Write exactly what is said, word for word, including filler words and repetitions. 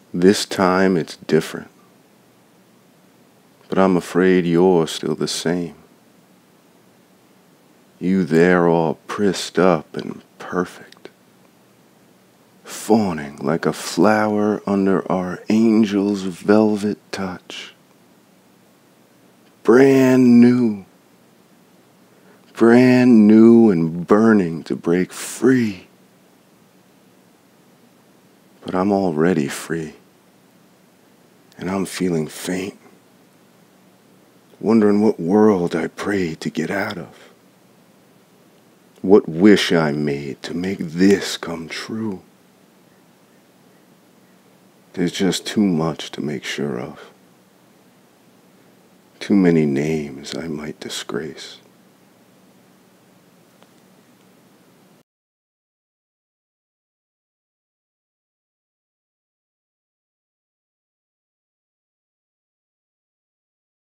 This time it's different, but I'm afraid you're still the same. You there all prissed up and perfect, fawning like a flower under our angel's velvet touch. Brand new, brand new and burning to break free. But I'm already free, and I'm feeling faint, wondering what world I prayed to get out of. What wish I made to make this come true. There's just too much to make sure of. Too many names I might disgrace.